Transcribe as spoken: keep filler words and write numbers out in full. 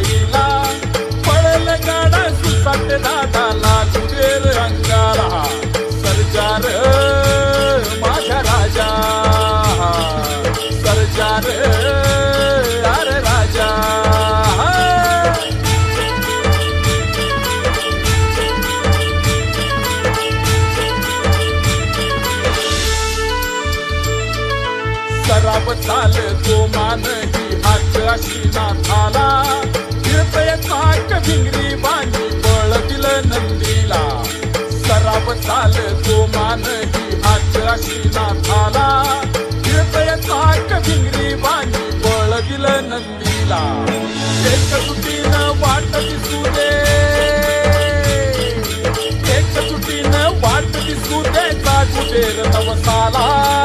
जाईला पळल गाडा सुसाट दादाला कुबेर अंगाला सरजार माझा राजा सरजार अरे राजा सराव चाल तो मानही हात अशी नाथाला फिरतय चाक भिंगरी बांधी बळ दिलं नंदीला सराव चाल तो मानही हात अशी नाथाला फिरतय चाक भिंगरी बांधी बळ दिलं नंदीला एक सुटीनं वाट दिसू दे एक सुटीनं वाट दिसू दे चा कुबेर नवसाला